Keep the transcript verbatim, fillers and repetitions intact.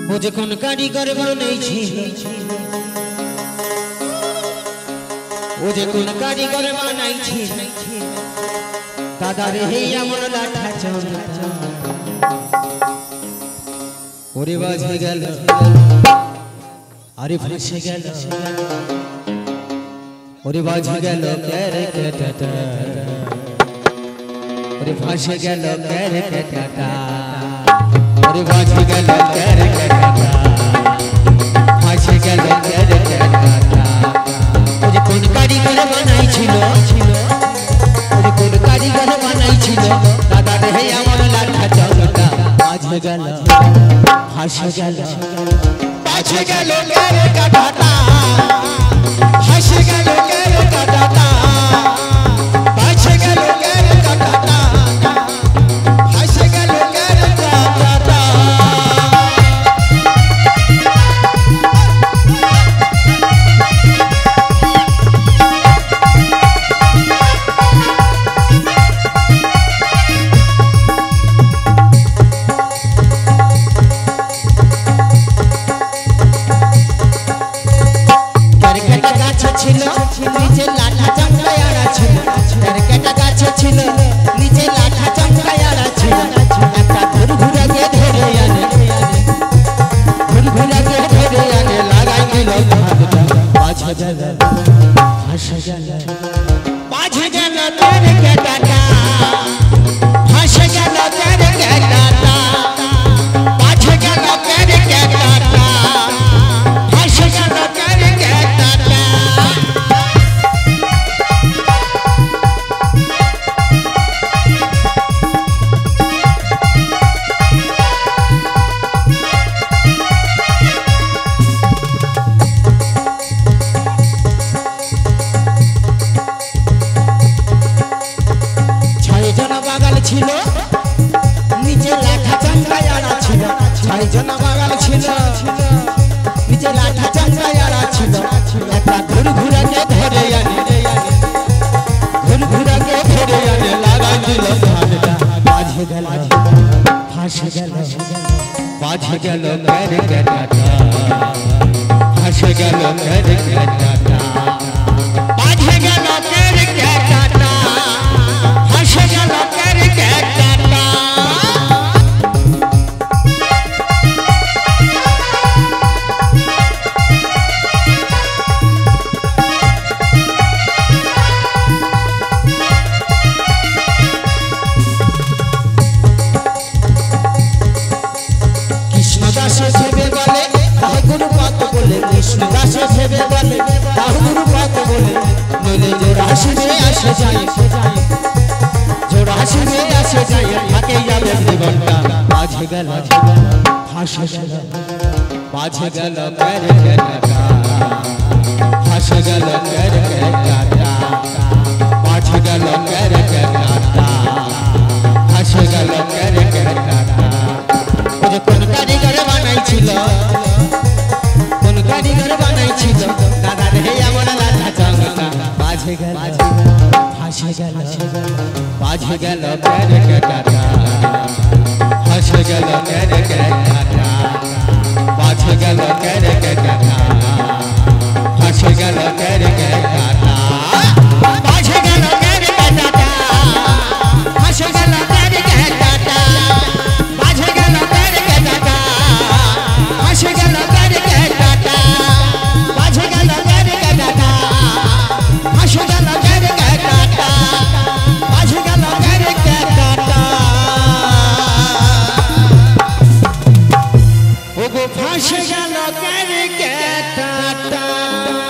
ओ जे कोन कारीगर बनै छी ओ जे कोन कारीगर बनै छी दादा रे हे अमर लाठा चौका ओरे बाजे गेल अरे फंसे गेल ओरे बाजे गेल केरे के टाटा ओरे फंसे गेल केरे के टाटा ओरे बाजे गेल केरे के टाटा फंसे गेल केरे के टाटा ओ जे कोन कारीगर बनाई छिलो ओ जे कोन कारीगर बनाई छिलो दादा रे हे अमर लाठा चौका बाजे गेल फंसे गेल बाजे गेल केरे के टाटा फंसे गेल केरे के टाटा बाजे गेल केरे के टाटा फंसे गेल केरे के टाटा नीचे लाठा चमकाया छिलो करकेटा गाछ छिलो नीचे लाठा चमकाया छिलो একটা ঘুর ঘুরে কে ধরে আনে ঘুর ঘুরে কে ধরে আনে লাগাই দিল ভাগটা বাজে গেল হাসে গেল বাজে গেল তেরে কে টাটা হাসে গেল তেরে কে টাটা বাজে গেল তেরে কে টাটা হাসে গেল তেরে কে টাটা छिलो नीचे लाठा चमकाया छिलो छाई जना बागल छिलो नीचे लाठा चमकाया छिलो একটা ঘুর ঘুরে কে ধরে আনে ঘুর ঘুরে কে ধরে আনে লাগা দিল ভাগটা বাজে গেল ফাঁসে গেল বাজে গেল কেরে কে টাটা ফাঁসে গেল কেরে কে টাটা বাজে গেল কেরে কে টাটা ফাঁসে গেল কেরে কে টাটা কৃষ্ণদাসে ভেবে বলে তাহ গুরু পাত বলে কৃষ্ণদাসে ভেবে বলে তাহ গুরু পাত বলে নইলে জোড়া আসবে আসে যায় জোড়া আসবে আসে যায় থাকে যাবে জীবনটা বাজে গেল ফাঁসে গেল বাজে গেল কেরে কে টাটা ফাঁসে গেল কেরে কে টাটা বাজে গেল কেরে কে টাটা ফাঁসে গেল কেরে কে টাটা ओ जे कोन कारीगर बनाई छिलो कोन कारीगर बनाई छिलो दादा रे अमर लाठा चौका बाजे गेल फांसे गेल बाजे गेल केरे के टाटा फांसे गेल केरे के टाटा बाजे गेल केरे के टाटा फांसे गेल केरे के टाटा बाजे गेल केरे के टाटा फांसे गेल केरे के टाटा बाजे गेल केरे के टाटा फांसे गेल केरे के टाटा बाजे गेल केरे के टाटा फांसे गेल केरे के टाटा बाजे गेल केरे के टाटा ओ गो फांसे गेल केरे के टाटा।